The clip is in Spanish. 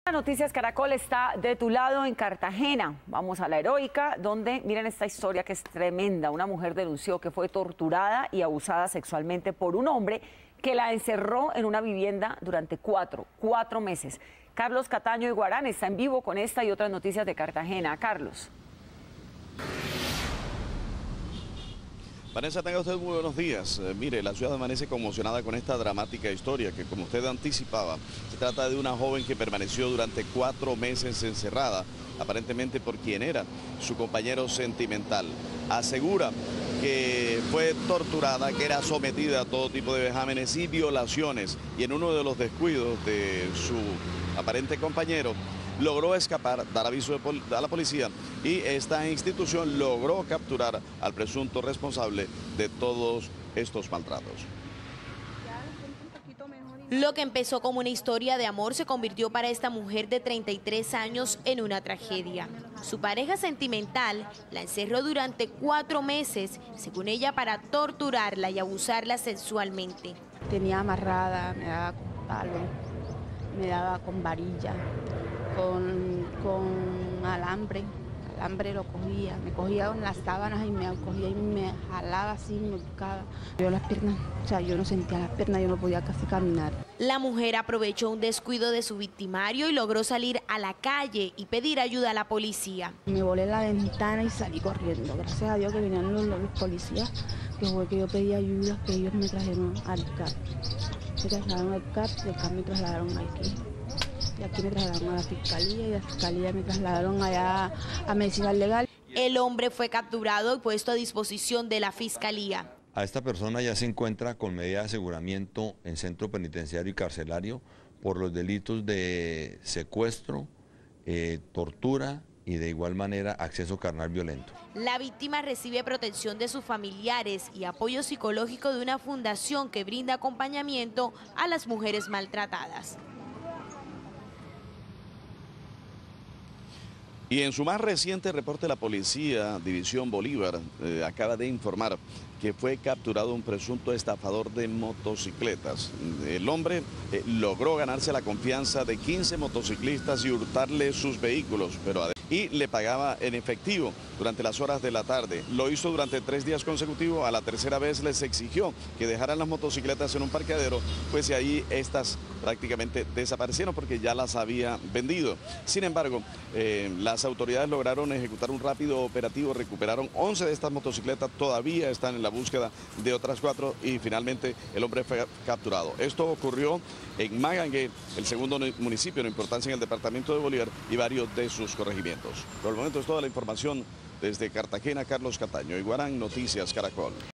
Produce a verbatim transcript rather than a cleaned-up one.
Noticias Caracol está de tu lado en Cartagena. Vamos a la Heroica, donde miren esta historia que es tremenda. Una mujer denunció que fue torturada y abusada sexualmente por un hombre que la encerró en una vivienda durante cuatro, cuatro meses. Carlos Cataño Iguarán está en vivo con esta y otras noticias de Cartagena. Carlos. Vanessa, tenga usted muy buenos días. Eh, mire, la ciudad amanece conmocionada con esta dramática historia que, como usted anticipaba, se trata de una joven que permaneció durante cuatro meses encerrada, aparentemente por quien era su compañero sentimental. Asegura que fue torturada, que era sometida a todo tipo de vejámenes y violaciones, y en uno de los descuidos de su aparente compañero, logró escapar, dar aviso a la policía, y esta institución logró capturar al presunto responsable de todos estos maltratos. Lo que empezó como una historia de amor se convirtió para esta mujer de treinta y tres años en una tragedia. Su pareja sentimental la encerró durante cuatro meses, según ella, para torturarla y abusarla sexualmente. Tenía amarrada, me daba con palo, me daba con varilla, con, con alambre, alambre lo cogía, me cogía con las sábanas y me cogía y me jalaba así, me buscaba. Yo las piernas, o sea, yo no sentía las piernas, yo no podía casi caminar. La mujer aprovechó un descuido de su victimario y logró salir a la calle y pedir ayuda a la policía. Me volé la ventana y salí corriendo, gracias a Dios que vinieron los, los policías, que fue que yo pedí ayuda, que ellos me trajeron al C A P. Me trasladaron al C A P, del C A P me trasladaron aquí. Y aquí me trasladaron a la fiscalía y de la fiscalía me trasladaron allá a medicina legal. El hombre fue capturado y puesto a disposición de la fiscalía. A esta persona ya se encuentra con medida de aseguramiento en centro penitenciario y carcelario por los delitos de secuestro, eh, tortura y de igual manera acceso carnal violento. La víctima recibe protección de sus familiares y apoyo psicológico de una fundación que brinda acompañamiento a las mujeres maltratadas. Y en su más reciente reporte, la policía, División Bolívar, eh, acaba de informar que fue capturado un presunto estafador de motocicletas. El hombre eh, logró ganarse la confianza de quince motociclistas y hurtarle sus vehículos, pero y le pagaba en efectivo durante las horas de la tarde. Lo hizo durante tres días consecutivos. A la tercera vez les exigió que dejaran las motocicletas en un parqueadero, pues y ahí estas prácticamente desaparecieron porque ya las había vendido. Sin embargo, eh, las autoridades lograron ejecutar un rápido operativo, recuperaron once de estas motocicletas, todavía están en la búsqueda de otras cuatro y finalmente el hombre fue capturado. Esto ocurrió en Magangué, el segundo municipio en importancia en el departamento de Bolívar, y varios de sus corregimientos. Por el momento es toda la información desde Cartagena. Carlos Cataño Iguarán, Noticias Caracol.